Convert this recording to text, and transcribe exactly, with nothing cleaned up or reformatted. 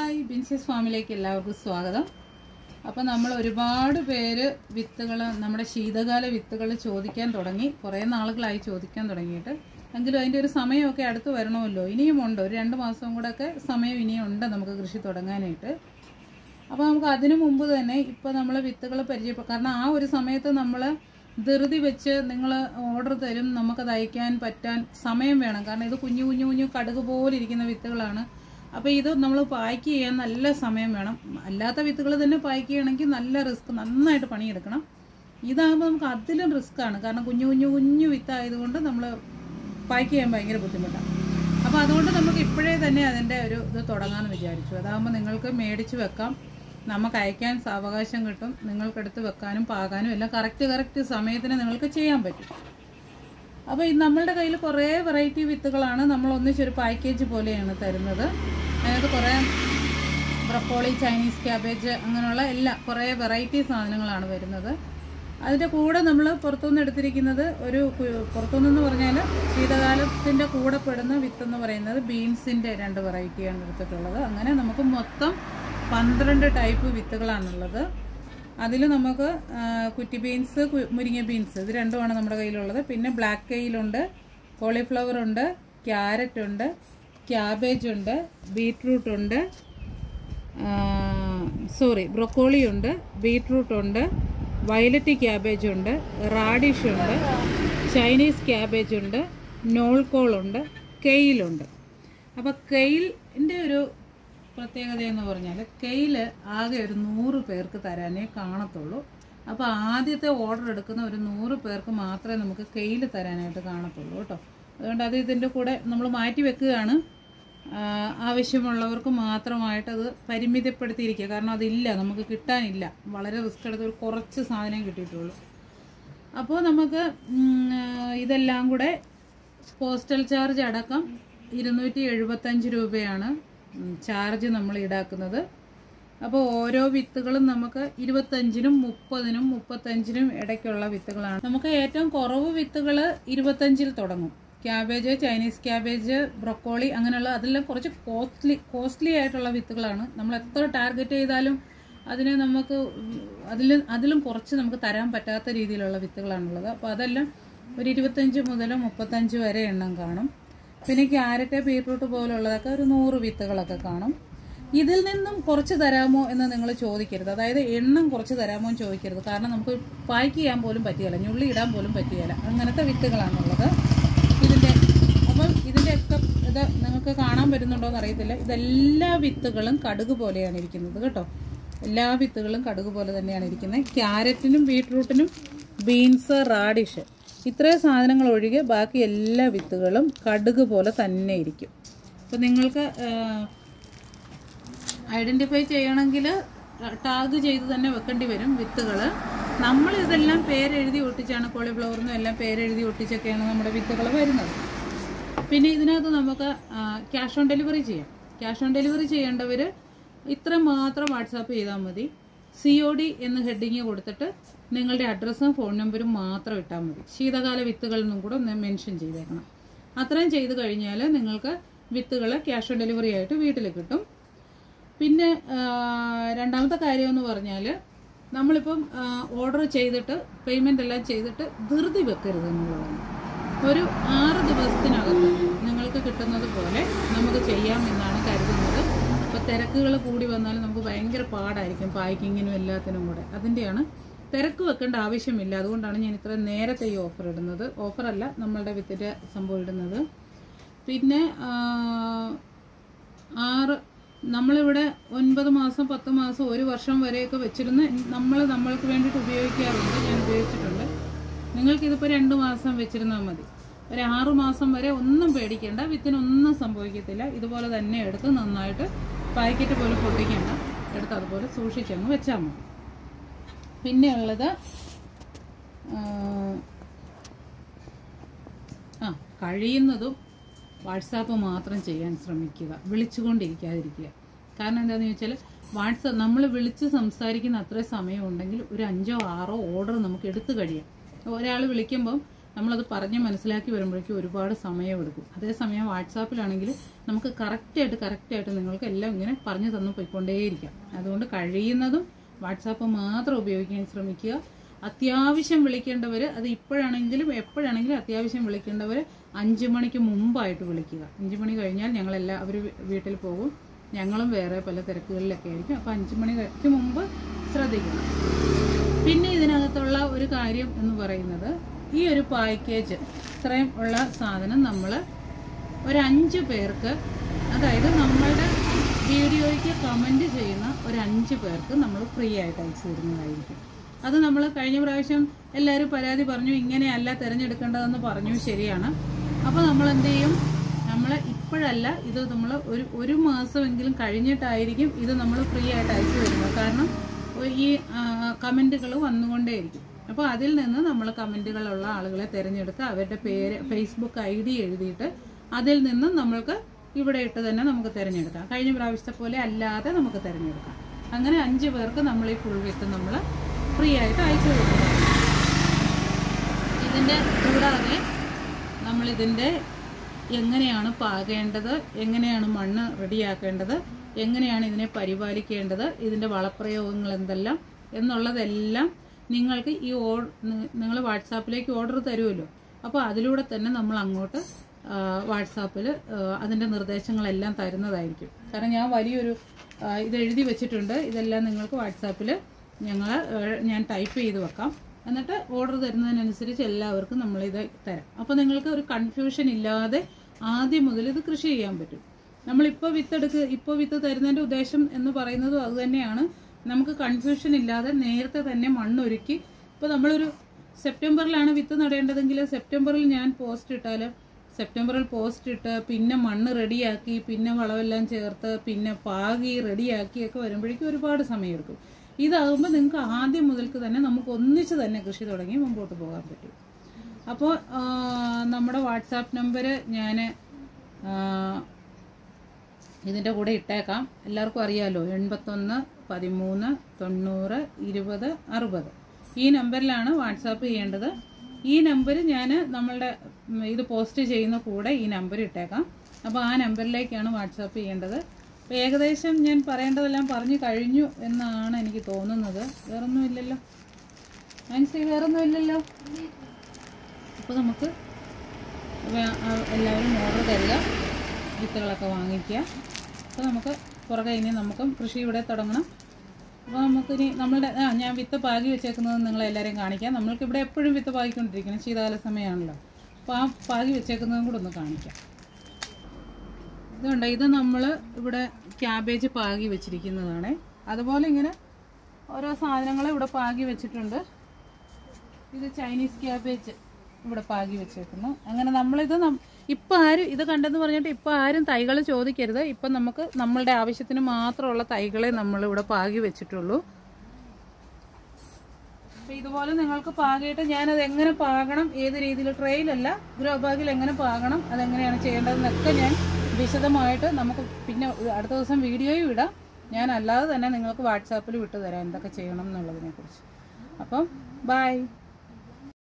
Hi Binsi's ഫാമിലേക്ക് എല്ലാവർക്കും സ്വാഗതം. അപ്പോൾ നമ്മൾ ഒരുപാട് പേര് വിത്തുകൾ നമ്മുടെ ശീതകാല വിത്തുകൾ ചോദിക്കാൻ തുടങ്ങി. കുറേ നാളുകളായി ചോദിക്കാൻ തുടങ്ങിയിട്ട്. എങ്കിലും അതിൻ്റെ ഒരു സമയമൊക്കെ അടുത്ത് വരണമല്ലോ. ഇനിയും ഉണ്ട്, ഒരു രണ്ട് മാസം കൂടെ ഒക്കെ സമയം ഇനിയും ഉണ്ട് നമുക്ക് കൃഷി തുടങ്ങാനായിട്ട്. അപ്പോൾ നമുക്ക് അതിനു മുമ്പ് തന്നെ ഇപ്പോൾ നമ്മൾ വിത്തുകൾ പരിചയപ്പെടും. കാരണം ആ ഒരു സമയത്ത് നമ്മൾ ധൃതി വെച്ച് നിങ്ങൾ ഓർഡർ തരും, നമുക്കത് അയക്കാൻ പറ്റാൻ സമയം വേണം. കാരണം ഇത് കുഞ്ഞു കുഞ്ഞു കുഞ്ഞു കടുക് പോലെ ഇരിക്കുന്ന വിത്തുകളാണ്. അപ്പോൾ ഇത് നമ്മൾ പാക്ക് ചെയ്യാൻ നല്ല സമയം വേണം. അല്ലാത്ത വിത്തുകൾ തന്നെ പാക്ക് ചെയ്യണമെങ്കിൽ നല്ല റിസ്ക്, നന്നായിട്ട് പണിയെടുക്കണം. ഇതാകുമ്പോൾ നമുക്ക് അതിലും റിസ്ക്കാണ്. കാരണം കുഞ്ഞു കുഞ്ഞു കുഞ്ഞു വിത്തായതുകൊണ്ട് നമ്മൾ പാക്ക് ചെയ്യാൻ ഭയങ്കര ബുദ്ധിമുട്ടാണ്. അപ്പോൾ അതുകൊണ്ട് നമുക്ക് ഇപ്പോഴേ തന്നെ അതിൻ്റെ ഒരു ഇത് തുടങ്ങാമെന്ന് വിചാരിച്ചു. അതാകുമ്പോൾ നിങ്ങൾക്ക് മേടിച്ച് വെക്കാം, നമുക്ക് അയക്കാൻ സാവകാശം കിട്ടും, നിങ്ങൾക്കെടുത്ത് വെക്കാനും പാകാനും എല്ലാം കറക്റ്റ് കറക്റ്റ് സമയത്തിന് നിങ്ങൾക്ക് ചെയ്യാൻ പറ്റും. അപ്പോൾ ഇത് നമ്മളുടെ കയ്യിൽ കുറേ വെറൈറ്റി വിത്തുകളാണ് നമ്മൾ ഒന്നിച്ചൊരു പാക്കേജ് പോലെയാണ് തരുന്നത്. അതിനകത്ത് കുറേ ബ്രക്കോളി, ചൈനീസ് ക്യാബേജ്, അങ്ങനെയുള്ള എല്ലാ കുറേ വെറൈറ്റി സാധനങ്ങളാണ് വരുന്നത്. അതിൻ്റെ കൂടെ നമ്മൾ പുറത്തുനിന്ന് എടുത്തിരിക്കുന്നത് ഒരു പുറത്തുനിന്ന് പറഞ്ഞാൽ ശീതകാലത്തിൻ്റെ കൂടെ പെടുന്ന വിത്തെന്ന് പറയുന്നത് ബീൻസിൻ്റെ രണ്ട് വെറൈറ്റിയാണ് എടുത്തിട്ടുള്ളത്. അങ്ങനെ നമുക്ക് മൊത്തം പന്ത്രണ്ട് ടൈപ്പ് വിത്തുകളാണുള്ളത്. അതിൽ നമുക്ക് കുറ്റി ബീൻസ്, മുരിങ്ങ ബീൻസ്, ഇത് രണ്ടുമാണ് നമ്മുടെ കയ്യിലുള്ളത്. പിന്നെ ബ്ലാക്ക് കെയിലുണ്ട്, കോളിഫ്ലവർ ഉണ്ട്, ക്യാരറ്റ് ഉണ്ട്, ക്യാബേജ് ഉണ്ട്, ബീറ്റ്റൂട്ട് ഉണ്ട്, സോറി ബ്രൊക്കോളി ഉണ്ട്, ബീറ്റ്റൂട്ട് ഉണ്ട്, വയലറ്റ് ക്യാബേജ് ഉണ്ട്, റാഡിഷ് ഉണ്ട്, ചൈനീസ് ക്യാബേജ് ഉണ്ട്, നോൾക്കോളുണ്ട്, കെയിലുണ്ട്. അപ്പോൾ കെയിലിൻ്റെ ഒരു പ്രത്യേകത എന്ന് പറഞ്ഞാൽ കെയിൽ ആകെ ഒരു നൂറ് പേർക്ക് തരാനേ കാണത്തുള്ളൂ. അപ്പോൾ ആദ്യത്തെ ഓർഡർ എടുക്കുന്ന ഒരു നൂറ് പേർക്ക് മാത്രമേ നമുക്ക് കെയിൽ തരാനായിട്ട് കാണത്തുള്ളൂ കേട്ടോ. അതുകൊണ്ട് അത് ഇതിൻ്റെ കൂടെ നമ്മൾ മാറ്റി വെക്കുകയാണ്. ആവശ്യമുള്ളവർക്ക് മാത്രമായിട്ട് അത് പരിമിതപ്പെടുത്തിയിരിക്കുക. കാരണം അതില്ല, നമുക്ക് കിട്ടാനില്ല. വളരെ റിസ്ക് എടുത്ത് ഒരു കുറച്ച് സാധനം കിട്ടിയിട്ടുള്ളൂ. അപ്പോൾ നമുക്ക് ഇതെല്ലാം കൂടെ പോസ്റ്റൽ ചാർജ് അടക്കം ഇരുന്നൂറ്റി എഴുപത്തഞ്ച് രൂപയാണ് ചാർജ് നമ്മൾ ഈടാക്കുന്നത്. അപ്പോൾ ഓരോ വിത്തുകളും നമുക്ക് ഇരുപത്തഞ്ചിനും മുപ്പതിനും മുപ്പത്തഞ്ചിനും ഇടയ്ക്കുള്ള വിത്തുകളാണ്. നമുക്ക് ഏറ്റവും കുറവ് വിത്തുകൾ ഇരുപത്തഞ്ചിൽ തുടങ്ങും. ക്യാബേജ്, ചൈനീസ് ക്യാബേജ്, ബ്രൊക്കോളി, അങ്ങനെയുള്ള അതെല്ലാം കുറച്ച് കോസ്റ്റ്ലി കോസ്റ്റ്ലി ആയിട്ടുള്ള വിത്തുകളാണ്. നമ്മൾ എത്ര ടാർഗറ്റ് ചെയ്താലും അതിനെ നമുക്ക് അതിൽ അതിലും കുറച്ച് നമുക്ക് തരാൻ പറ്റാത്ത രീതിയിലുള്ള വിത്തുകളാണുള്ളത്. അപ്പോൾ അതെല്ലാം ഒരു ഇരുപത്തഞ്ച് മുതൽ മുപ്പത്തഞ്ച് വരെ എണ്ണം കാണും. പിന്നെ ക്യാരറ്റ്, ബീറ്റ്റൂട്ട് പോലുള്ളതൊക്കെ ഒരു നൂറ് വിത്തുകളൊക്കെ കാണും. ഇതിൽ നിന്നും കുറച്ച് തരാമോ എന്ന് നിങ്ങൾ ചോദിക്കരുത്. അതായത് എണ്ണം കുറച്ച് തരാമോ എന്ന് ചോദിക്കരുത്. കാരണം നമുക്ക് പാക്ക് ചെയ്യാൻ പോലും പറ്റുകയില്ല, ഞുള്ളി ഇടാൻ പോലും പറ്റുകയില്ല. അങ്ങനത്തെ വിത്തുകളാണുള്ളത് ഇതിൻ്റെ. അപ്പം ഇതിൻ്റെയൊക്കെ ഇത് നിങ്ങൾക്ക് കാണാൻ പറ്റുന്നുണ്ടോ എന്ന് അറിയത്തില്ല. ഇതെല്ലാ വിത്തുകളും കടുക് പോലെയാണ് ഇരിക്കുന്നത് കേട്ടോ. എല്ലാ വിത്തുകളും കടുക് പോലെ തന്നെയാണ് ഇരിക്കുന്നത്. ക്യാരറ്റിനും ബീറ്റ്റൂട്ടിനും ബീൻസ്, റാഡിഷ്, ഇത്രയും സാധനങ്ങൾ ഒഴികെ ബാക്കി എല്ലാ വിത്തുകളും കടുക് പോലെ തന്നെ ഇരിക്കും. അപ്പോൾ നിങ്ങൾക്ക് ഐഡൻറ്റിഫൈ ചെയ്യണമെങ്കിൽ ടാഗ് ചെയ്ത് തന്നെ വെക്കേണ്ടി വരും വിത്തുകൾ. നമ്മൾ ഇതെല്ലാം പേരെഴുതി ഒട്ടിച്ചാണ്, കോളിഫ്ലവറിനും എല്ലാം പേരെഴുതി ഒട്ടിച്ചൊക്കെയാണ് നമ്മുടെ വിത്തുകൾ വരുന്നത്. പിന്നെ ഇതിനകത്ത് നമുക്ക് ക്യാഷ് ഓൺ ഡെലിവറി ചെയ്യാം. ക്യാഷ് ഓൺ ഡെലിവറി ചെയ്യേണ്ടവർ ഇത്ര മാത്രം വാട്സാപ്പ് ചെയ്താൽ മതി. സി ഒ ഡി എന്ന് ഹെഡിങ് കൊടുത്തിട്ട് നിങ്ങളുടെ അഡ്രസ്സും ഫോൺ നമ്പറും മാത്രം ഇട്ടാൽ മതി. ശീതകാല വിത്തുകളെന്നും കൂടെ ഒന്ന് മെൻഷൻ ചെയ്തേക്കണം. അത്രയും ചെയ്ത് കഴിഞ്ഞാൽ നിങ്ങൾക്ക് വിത്തുകൾ ക്യാഷ് ഓൺ ഡെലിവറി ആയിട്ട് വീട്ടിൽ കിട്ടും. പിന്നെ രണ്ടാമത്തെ കാര്യം എന്ന് പറഞ്ഞാൽ നമ്മളിപ്പം ഓർഡർ ചെയ്തിട്ട് പേയ്മെൻ്റ് എല്ലാം ചെയ്തിട്ട് ധൃതി വെക്കരുത് എന്നുള്ളതാണ്. ഒരു ആറ് ദിവസത്തിനകത്ത് നിങ്ങൾക്ക് കിട്ടുന്നത് പോലെ നമുക്ക് ചെയ്യാം എന്നാണ് കരുതുന്നത്. അപ്പോൾ തിരക്കുകൾ കൂടി വന്നാലും നമുക്ക് ഭയങ്കര പാടായിരിക്കും പാക്കിങ്ങിനും എല്ലാത്തിനും കൂടെ. അതിൻ്റെയാണ് തിരക്ക് വെക്കേണ്ട ആവശ്യമില്ല. അതുകൊണ്ടാണ് ഞാൻ ഇത്ര നേരത്തെ ഈ ഓഫർ ഇടുന്നത്. ഓഫറല്ല, നമ്മളുടെ വിത്തിൻ്റെ സംഭവം ഇടുന്നത്. പിന്നെ ആറ് നമ്മളിവിടെ ഒൻപത് മാസം, പത്ത് മാസം, ഒരു വർഷം വരെയൊക്കെ വെച്ചിരുന്ന് നമ്മൾ നമ്മൾക്ക് വേണ്ടിയിട്ട് ഉപയോഗിക്കാറുണ്ട്. ഞാൻ ഉപയോഗിച്ചിട്ടുണ്ട്. നിങ്ങൾക്കിതിപ്പോൾ രണ്ട് മാസം വെച്ചിരുന്നാൽ മതി. ഒരു ആറു മാസം വരെ ഒന്നും പേടിക്കേണ്ട, വിത്തിനൊന്നും സംഭവിക്കത്തില്ല. ഇതുപോലെ തന്നെ എടുത്ത് നന്നായിട്ട് പാക്കറ്റ് പോലെ പൊട്ടിക്കേണ്ട, എടുത്ത് അതുപോലെ സൂക്ഷിച്ചങ്ങ് വെച്ചാൽ മതി. പിന്നെ ഉള്ളത് ആ കഴിയുന്നതും വാട്സാപ്പ് മാത്രം ചെയ്യാൻ ശ്രമിക്കുക, വിളിച്ചുകൊണ്ടിരിക്കാതിരിക്കുക. കാരണം എന്താണെന്ന് ചോദിച്ചാൽ വാട്സാപ്പ് നമ്മൾ വിളിച്ച് സംസാരിക്കുന്ന അത്രയും സമയം ഉണ്ടെങ്കിൽ ഒരു അഞ്ചോ ആറോ ഓർഡർ നമുക്ക് എടുത്തു കഴിയാം. ഒരാൾ വിളിക്കുമ്പം നമ്മളത് പറഞ്ഞ് മനസ്സിലാക്കി വരുമ്പോഴേക്കും ഒരുപാട് സമയമെടുക്കും. അതേസമയം വാട്സാപ്പിലാണെങ്കിൽ നമുക്ക് കറക്റ്റായിട്ട് കറക്റ്റായിട്ട് നിങ്ങൾക്ക് എല്ലാം ഇങ്ങനെ പറഞ്ഞു തന്നു പോയിക്കൊണ്ടേയിരിക്കാം. അതുകൊണ്ട് കഴിയുന്നതും വാട്സാപ്പ് മാത്രം ഉപയോഗിക്കാൻ ശ്രമിക്കുക. അത്യാവശ്യം വിളിക്കേണ്ടവർ, അത് ഇപ്പോഴാണെങ്കിലും എപ്പോഴാണെങ്കിലും അത്യാവശ്യം വിളിക്കേണ്ടവർ അഞ്ച് മണിക്ക് മുമ്പായിട്ട് വിളിക്കുക. അഞ്ച് മണി കഴിഞ്ഞാൽ ഞങ്ങളെല്ലാം അവർ വീട്ടിൽ പോകും, ഞങ്ങളും വേറെ പല തിരക്കുകളിലൊക്കെ ആയിരിക്കും. അപ്പോൾ അഞ്ച് മണിക്ക് മുമ്പ് ശ്രദ്ധിക്കണം. പിന്നെ ഇതിനകത്തുള്ള ഒരു കാര്യം എന്ന് പറയുന്നത്, ഈ ഒരു പാക്കേജ് ഇത്രയും ഉള്ള സാധനം നമ്മൾ ഒരു അഞ്ച് പേർക്ക്, അതായത് നമ്മളുടെ വീഡിയോയ്ക്ക് കമൻറ്റ് ചെയ്യുന്ന ഒരു അഞ്ച് പേർക്ക് നമ്മൾ ഫ്രീ ആയിട്ട് അയച്ചു തരുന്നതായിരിക്കും. അത് നമ്മൾ കഴിഞ്ഞ പ്രാവശ്യം എല്ലാവരും പരാതി പറഞ്ഞു, ഇങ്ങനെയല്ല തിരഞ്ഞെടുക്കേണ്ടതെന്ന് പറഞ്ഞു, ശരിയാണ്. അപ്പോൾ നമ്മൾ എന്ത് ചെയ്യും, നമ്മൾ ഇപ്പോഴല്ല, ഇത് നമ്മൾ ഒരു ഒരു മാസമെങ്കിലും കഴിഞ്ഞിട്ടായിരിക്കും ഇത് നമ്മൾ ഫ്രീ ആയിട്ട് അയച്ചു തരുന്നത്. കാരണം ഈ കമൻറ്റുകൾ വന്നുകൊണ്ടേയിരിക്കും. അപ്പോൾ അതിൽ നിന്ന് നമ്മൾ കമൻറ്റുകളുള്ള ആളുകളെ തിരഞ്ഞെടുത്ത് അവരുടെ പേര്, ഫേസ്ബുക്ക് ഐ ഡി എഴുതിയിട്ട് അതിൽ നിന്നും നമ്മൾക്ക് ഇവിടെ ഇട്ട് തന്നെ നമുക്ക് തിരഞ്ഞെടുക്കാം. കഴിഞ്ഞ പ്രാവശ്യത്തെ പോലെ അല്ലാതെ നമുക്ക് തിരഞ്ഞെടുക്കാം. അങ്ങനെ അഞ്ച് പേർക്ക് നമ്മൾ ഈ ഫുൾ വിത്ത് നമ്മൾ ഫ്രീ ആയിട്ട് അയച്ചു തരുന്നതാണ്. ഇതിൻ്റെ കൂടാതെ നമ്മളിതിൻ്റെ എങ്ങനെയാണ് പാകേണ്ടത്, എങ്ങനെയാണ് മണ്ണ് റെഡിയാക്കേണ്ടത്, എങ്ങനെയാണ് ഇതിനെ പരിപാലിക്കേണ്ടത്, ഇതിൻ്റെ വളപ്രയോഗങ്ങൾ എന്തെല്ലാം എന്നുള്ളതെല്ലാം നിങ്ങൾക്ക് ഈ ഓ നിങ്ങൾ വാട്സാപ്പിലേക്ക് ഓർഡർ തരുമല്ലോ. അപ്പോൾ അതിലൂടെ തന്നെ നമ്മൾ അങ്ങോട്ട് വാട്സാപ്പിൽ അതിൻ്റെ നിർദ്ദേശങ്ങളെല്ലാം തരുന്നതായിരിക്കും. കാരണം ഞാൻ വലിയൊരു ഇത് എഴുതി വെച്ചിട്ടുണ്ട്. ഇതെല്ലാം നിങ്ങൾക്ക് വാട്സാപ്പിൽ ഞങ്ങൾ ഞാൻ ടൈപ്പ് ചെയ്ത് വെക്കാം. എന്നിട്ട് ഓർഡർ തരുന്നതിനനുസരിച്ച് എല്ലാവർക്കും നമ്മളിത് തരാം. അപ്പോൾ നിങ്ങൾക്ക് ഒരു കൺഫ്യൂഷൻ ഇല്ലാതെ ആദ്യം മുതൽ ഇത് കൃഷി ചെയ്യാൻ പറ്റും. നമ്മളിപ്പോൾ വിത്തെടുക്ക് ഇപ്പോൾ വിത്ത് തരുന്നതിൻ്റെ ഉദ്ദേശം എന്ന് പറയുന്നതും അതുതന്നെയാണ്. നമുക്ക് കൺഫ്യൂഷൻ ഇല്ലാതെ നേരത്തെ തന്നെ മണ്ണൊരുക്കി, ഇപ്പോൾ നമ്മളൊരു സെപ്റ്റംബറിലാണ് വിത്ത് നടേണ്ടതെങ്കിൽ സെപ്റ്റംബറിൽ ഞാൻ പോസ്റ്റ് ഇട്ടാൽ സെപ്റ്റംബറിൽ പോസ്റ്റ് ഇട്ട് പിന്നെ മണ്ണ് റെഡിയാക്കി പിന്നെ വളമെല്ലാം ചേർത്ത് പിന്നെ പാകി റെഡിയാക്കിയൊക്കെ വരുമ്പോഴേക്കും ഒരുപാട് സമയമെടുക്കും. ഇതാകുമ്പോൾ നിങ്ങൾക്ക് ആദ്യം മുതൽക്ക് തന്നെ നമുക്ക് ഒന്നിച്ച് തന്നെ കൃഷി തുടങ്ങി മുമ്പോട്ട് പോകാൻ പറ്റും. അപ്പോൾ നമ്മുടെ വാട്സാപ്പ് നമ്പർ ഞാൻ ഇതിൻ്റെ കൂടെ ഇട്ടേക്കാം. എല്ലാവർക്കും അറിയാമല്ലോ, എൺപത്തൊന്ന് പതിമൂന്ന് തൊണ്ണൂറ് ഇരുപത് അറുപത്. ഈ നമ്പറിലാണ് വാട്സാപ്പ് ചെയ്യേണ്ടത്. ഈ നമ്പർ ഞാൻ നമ്മളുടെ ഇത് പോസ്റ്റ് ചെയ്യുന്ന കൂടെ ഈ നമ്പർ ഇട്ടേക്കാം. അപ്പോൾ ആ നമ്പറിലേക്കാണ് വാട്സാപ്പ് ചെയ്യേണ്ടത്. അപ്പോൾ ഏകദേശം ഞാൻ പറയേണ്ടതെല്ലാം പറഞ്ഞു കഴിഞ്ഞു എന്നാണ് എനിക്ക് തോന്നുന്നത്. വേറൊന്നുമില്ലല്ലോ മനസ്സിൽ, വേറൊന്നുമില്ലല്ലോ. അപ്പോൾ നമുക്ക് എല്ലാവരും ഓർഡർ തരിക, വിത്തുകളൊക്കെ വാങ്ങിക്കുക. അപ്പോൾ നമുക്ക് പുറകെ ഇനി നമുക്കും കൃഷി ഇവിടെ തുടങ്ങണം. അപ്പോൾ നമുക്കിനി നമ്മളുടെ ആ ഞാൻ വിത്ത് പാകി വെച്ചേക്കുന്നത് നിങ്ങളെല്ലാവരെയും കാണിക്കാം. നമ്മൾക്കിവിടെ എപ്പോഴും വിത്ത് പാകിക്കൊണ്ടിരിക്കണം, ശീതകാല സമയമാണല്ലോ. അപ്പോൾ ആ പാകി വെച്ചേക്കുന്നതും കൂടെ ഒന്ന് കാണിക്കാം. ഇതുണ്ട്, ഇത് നമ്മൾ ഇവിടെ ക്യാബേജ് പാകി വെച്ചിരിക്കുന്നതാണ്. അതുപോലെ ഇങ്ങനെ ഓരോ സാധനങ്ങൾ ഇവിടെ പാകി വെച്ചിട്ടുണ്ട്. ഇത് ചൈനീസ് ക്യാബേജ് ഇവിടെ പാകി വെച്ചേക്കുന്നു. അങ്ങനെ നമ്മളിത് ഇപ്പം ആരും ഇത് കണ്ടെന്ന് പറഞ്ഞിട്ട് ഇപ്പം ആരും തൈകൾ ചോദിക്കരുത്. ഇപ്പം നമുക്ക് നമ്മളുടെ ആവശ്യത്തിന് മാത്രമുള്ള തൈകളെ നമ്മളിവിടെ പാകി വെച്ചിട്ടുള്ളൂ. അപ്പം ഇതുപോലെ നിങ്ങൾക്ക് പാകിയിട്ട് ഞാനത് എങ്ങനെ പാകണം, ഏത് രീതിയിൽ, ട്രെയിലല്ല ഗ്രോ ബാഗിൽ എങ്ങനെ പാകണം, അതെങ്ങനെയാണ് ചെയ്യേണ്ടതെന്നൊക്കെ ഞാൻ വിശദമായിട്ട് നമുക്ക് പിന്നെ അടുത്ത ദിവസം വീഡിയോയും ഇടാം. ഞാൻ അല്ലാതെ തന്നെ നിങ്ങൾക്ക് വാട്സാപ്പിൽ വിട്ടു തരാം എന്തൊക്കെ ചെയ്യണം എന്നുള്ളതിനെക്കുറിച്ച്. അപ്പം ബൈ.